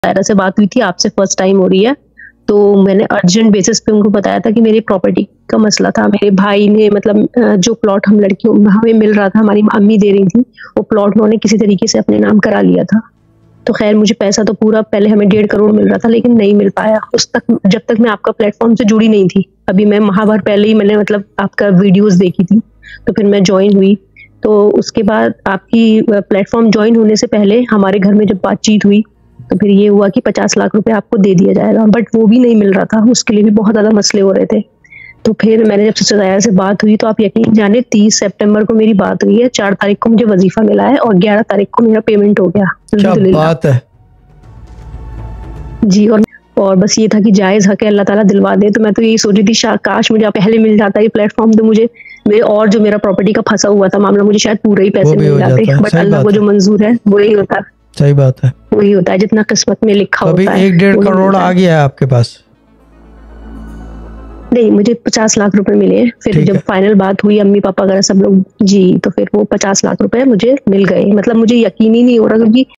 दायरा से बात हुई थी, आपसे फर्स्ट टाइम हो रही है। तो मैंने अर्जेंट बेसिस पे उनको बताया था कि मेरी प्रॉपर्टी का मसला था। मेरे भाई ने मतलब जो प्लॉट हम लड़कियों हमें मिल रहा था, हमारी अम्मी दे रही थी, वो प्लॉट उन्होंने किसी तरीके से अपने नाम करा लिया था। तो खैर मुझे पैसा तो पूरा पहले हमें 1.5 करोड़ मिल रहा था, लेकिन नहीं मिल पाया जब तक मैं आपका प्लेटफॉर्म से जुड़ी नहीं थी। अभी मैं माह भर पहले ही मैंने मतलब आपका वीडियोस देखी थी, तो फिर मैं ज्वाइन हुई। तो उसके बाद आपकी प्लेटफॉर्म ज्वाइन होने से पहले हमारे घर में जब बातचीत हुई, तो फिर ये हुआ कि 50 लाख रुपए आपको दे दिया जाएगा, बट वो भी नहीं मिल रहा था। उसके लिए भी बहुत ज्यादा मसले हो रहे थे। तो फिर मैंने जब सजाया से बात हुई, तो आप यकीन जाने 30 सितंबर को मेरी बात हुई है, 4 तारीख को मुझे वजीफा मिला है और 11 तारीख को मेरा पेमेंट हो गया। क्या बात है जी। और बस ये था कि जायज हक है, अल्लाह ताला दिलवा दे। तो मैं तो यही सोच रही थी काश मुझे पहले मिल जाता ये प्लेटफॉर्म, तो मुझे और जो मेरा प्रॉपर्टी का फंसा हुआ था मामला, मुझे शायद पूरे ही पैसे मिल जाते। बट अल्लाह को जो मंजूर है वही होता है। सही बात है, वही होता है जितना किस्मत में लिखा होता है। 1.5 करोड़ आ गया है आपके पास? नहीं, मुझे 50 लाख रुपए मिले। फिर जब फाइनल बात हुई अम्मी पापा वगैरह सब लोग जी, तो फिर वो 50 लाख रुपए मुझे मिल गए। मतलब मुझे यकीन ही नहीं हो रहा, क्योंकि